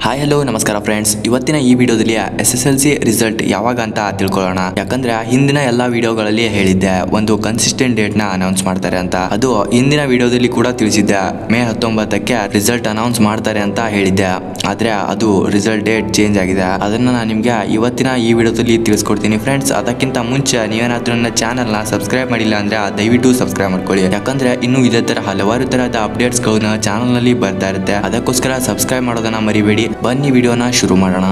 Hi hello ನಮಸ್ಕಾರ friends, ಇವತ್ತಿನ ಈ ವಿಡಿಯೋದಲ್ಲಿ SSLC ರಿಸಲ್ಟ್ ಯಾವಾಗ ಅಂತ ತಿಳ್ಕೊಳ್ಳೋಣ. ಯಾಕಂದ್ರೆ ಹಿಂದಿನ ಎಲ್ಲ ವಿಡಿಯೋಗಳಲ್ಲಿ ಹೇಳಿದ್ದೆ ಒಂದು ಕನ್ಸಿಸ್ಟೆಂಟ್ ಡೇಟ್ ನ ಅನೌನ್ಸ್ ಮಾಡ್ತಾರೆ ಅಂತ. ಅದು ಹಿಂದಿನ ವಿಡಿಯೋದಲ್ಲಿ ಕೂಡ ತಿಳಿಸಿದ್ದೆ, ಮೇ 19ಕ್ಕೆ ರಿಸಲ್ಟ್ ಅನೌನ್ಸ್ ಮಾಡ್ತಾರೆ ಅಂತ ಹೇಳಿದ್ದೆ. ಆದ್ರೆ ಅದು ರಿಸಲ್ಟ್ ಡೇಟ್ ಚೇಂಜ್ ಆಗಿದೆ. ಅದನ್ನ ನಾನು ನಿಮ್ಗೆ ಇವತ್ತಿನ ಈ ವಿಡಿಯೋದಲ್ಲಿ ತಿಳಿಸ್ಕೊಡ್ತೀನಿ ಫ್ರೆಂಡ್ಸ್. ಅದಕ್ಕಿಂತ ಮುಂಚೆ ನೀವೇನಾದ್ರೂ ನನ್ನ ಚಾನಲ್ ನ ಸಬ್ಸ್ಕ್ರೈಬ್ ಮಾಡಿಲ್ಲ ಅಂದ್ರೆ ದಯವಿಟ್ಟು ಸಬ್ಸ್ಕ್ರೈಬ್ ಮಾಡ್ಕೊಳ್ಳಿ. ಯಾಕಂದ್ರೆ ಇನ್ನು ಇದೇ ತರ ಹಲವಾರು ತರಹದ ಅಪ್ಡೇಟ್ಸ್ ಗಳನ್ನ ಚಾನಲ್ ನಲ್ಲಿ ಬರ್ತಾ ಇರುತ್ತೆ. ಅದಕ್ಕೋಸ್ಕರ ಸಬ್ಸ್ಕ್ರೈಬ್ ಮಾಡೋದನ್ನ ಮರಿಬೇಡಿ. ಬನ್ನಿ ವಿಡಿಯೋನ ಶುರು ಮಾಡೋಣ.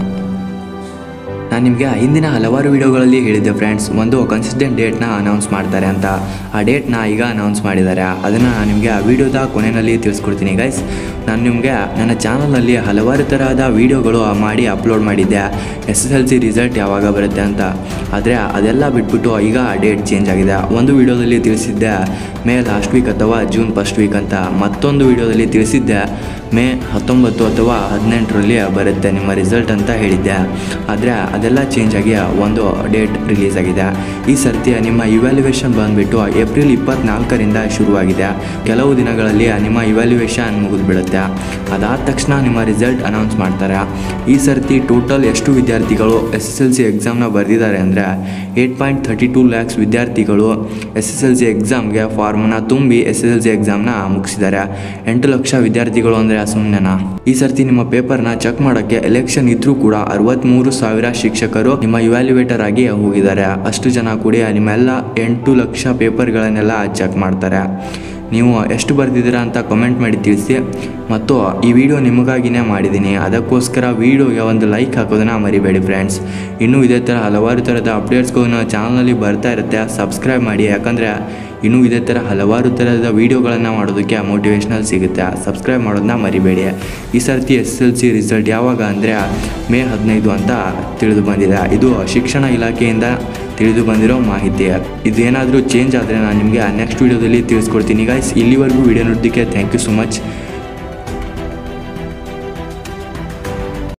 ನಾನು ನಿಮಗೆ ಹಿಂದಿನ ಹಲವಾರು ವಿಡಿಯೋಗಳಲ್ಲಿ ಹೇಳಿದ್ದೆ ಫ್ರೆಂಡ್ಸ್, ಒಂದು ಕನ್ಸಿಸ್ಟೆಂಟ್ ಡೇಟ್ನ ಅನೌನ್ಸ್ ಮಾಡ್ತಾರೆ ಅಂತ. ಆ ಡೇಟ್ನ ಈಗ ಅನೌನ್ಸ್ ಮಾಡಿದ್ದಾರೆ. ಅದನ್ನು ನಾನು ನಿಮಗೆ ಆ ವಿಡಿಯೋದ ಕೊನೆಯಲ್ಲಿ ತಿಳಿಸ್ಕೊಡ್ತೀನಿ ಗೈಸ್. ನಾನು ನಿಮಗೆ ನನ್ನ ಚಾನಲ್ನಲ್ಲಿ ಹಲವಾರು ತರಹದ ವಿಡಿಯೋಗಳು ಮಾಡಿ ಅಪ್ಲೋಡ್ ಮಾಡಿದ್ದೆ SSLC ರಿಸಲ್ಟ್ ಯಾವಾಗ ಬರುತ್ತೆ ಅಂತ. ಆದರೆ ಅದೆಲ್ಲ ಬಿಟ್ಬಿಟ್ಟು ಈಗ ಡೇಟ್ ಚೇಂಜ್ ಆಗಿದೆ. ಒಂದು ವಿಡಿಯೋದಲ್ಲಿ ತಿಳಿಸಿದ್ದೆ ಮೇ ಲಾಸ್ಟ್ ವೀಕ್ ಅಥವಾ ಜೂನ್ ಫಸ್ಟ್ ವೀಕ್ ಅಂತ. ಮತ್ತೊಂದು ವಿಡಿಯೋದಲ್ಲಿ ತಿಳಿಸಿದ್ದೆ ಮೇ 19 ಅಥವಾ 18ರಲ್ಲಿ ಬರುತ್ತೆ ನಿಮ್ಮ ರಿಸಲ್ಟ್ ಅಂತ ಹೇಳಿದ್ದೆ. ಆದರೆ ಅದೆಲ್ಲ ಚೇಂಜ್ ಆಗಿ ಒಂದು ಡೇಟ್ ರಿಲೀಸ್ ಆಗಿದೆ. ಈ ಸರ್ತಿ ನಿಮ್ಮ ಇವ್ಯಾಲ್ಯುವೇಷನ್ ಬಂದುಬಿಟ್ಟು ಏಪ್ರಿಲ್ 24ರಿಂದ ಶುರುವಾಗಿದೆ. ಕೆಲವು ದಿನಗಳಲ್ಲಿ ನಿಮ್ಮ ಇವ್ಯಾಲ್ಯುವೇಷನ್ ಮುಗಿದ್ಬಿಡುತ್ತೆ. ಅದಾದ ತಕ್ಷಣ ನಿಮ್ಮ ರಿಸಲ್ಟ್ ಅನೌನ್ಸ್ ಮಾಡ್ತಾರೆ. ಈ ಸರ್ತಿ ಟೋಟಲ್ ಎಷ್ಟು ವಿದ್ಯಾರ್ಥಿಗಳು SSLC ಎಕ್ಸಾಮ್ನ ಬರೆದಿದ್ದಾರೆ ಅಂದರೆ 8.32 ಲ್ಯಾಕ್ಸ್ ವಿದ್ಯಾರ್ಥಿಗಳು SSLC ಎಕ್ಸಾಮ್ಗೆ ಫಾರ್ಮನ್ನ ತುಂಬಿ SSLC ಎಕ್ಸಾಮ್ನ ಮುಗಿಸಿದ್ದಾರೆ. 8 ಲಕ್ಷ ವಿದ್ಯಾರ್ಥಿಗಳು ಅಂದರೆ ಸುಮ್ಮನೆನಾ? ಈ ಸರ್ತಿ ನಿಮ್ಮ ಪೇಪರ್ನ ಚೆಕ್ ಮಾಡೋಕ್ಕೆ ಎಲೆಕ್ಷನ್ ಇದ್ರೂ ಕೂಡ 63,000 ಶಿಕ್ಷಕರು ನಿಮ್ಮ ಇವ್ಯಾಲ್ಯುವೇಟರ್ ಆಗಿ ಹೋಗಿದ್ದಾರೆ. ಅಷ್ಟು ಜನ ಕೂಡ ನಿಮ್ಮೆಲ್ಲ 8 ಲಕ್ಷ ಪೇಪರ್ಗಳನ್ನೆಲ್ಲ ಚೆಕ್ ಮಾಡ್ತಾರೆ. ನೀವು ಎಷ್ಟು ಬರ್ತಿದ್ದೀರಾ ಅಂತ ಕಮೆಂಟ್ ಮಾಡಿ ತಿಳಿಸಿ. ಮತ್ತು ಈ ವಿಡಿಯೋ ನಿಮಗಾಗಿನೇ ಮಾಡಿದ್ದೀನಿ, ಅದಕ್ಕೋಸ್ಕರ ವಿಡಿಯೋಗೆ ಒಂದು ಲೈಕ್ ಹಾಕೋದನ್ನು ಮರಿಬೇಡಿ ಫ್ರೆಂಡ್ಸ್. ಇನ್ನೂ ಇದೇ ಥರ ಹಲವಾರು ಥರದ ಅಪ್ಡೇಟ್ಸ್ಗಳು ಚಾನಲಲ್ಲಿ ಬರ್ತಾ ಇರುತ್ತೆ. ಸಬ್ಸ್ಕ್ರೈಬ್ ಮಾಡಿ, ಯಾಕಂದರೆ ಇನ್ನೂ ಇದೇ ಥರ ಹಲವಾರು ಥರದ ವೀಡಿಯೋಗಳನ್ನು ಮಾಡೋದಕ್ಕೆ ಮೋಟಿವೇಶ್ನಲ್ ಸಿಗುತ್ತೆ. ಸಬ್ಸ್ಕ್ರೈಬ್ ಮಾಡೋದನ್ನ ಮರಿಬೇಡಿ. ಈ ಸರ್ತಿ SSLC ರಿಸಲ್ಟ್ ಯಾವಾಗ ಅಂದರೆ ಮೇ 15 ಅಂತ ತಿಳಿದು ಬಂದಿದೆ. ಇದು ಶಿಕ್ಷಣ ಇಲಾಖೆಯಿಂದ ತಿಳಿದು ಬಂದಿರೋ ಮಾಹಿತಿ. ಇದೇನಾದರೂ ಚೇಂಜ್ ಆದರೆ ನಾನು ನಿಮಗೆ ನೆಕ್ಸ್ಟ್ ವೀಡಿಯೋದಲ್ಲಿ ತಿಳಿಸ್ಕೊಡ್ತೀನಿ ಗೈಸ್. ಇಲ್ಲಿವರೆಗೂ ವಿಡಿಯೋ ನೋಡೋದಕ್ಕೆ ಥ್ಯಾಂಕ್ ಯು ಸೊ ಮಚ್.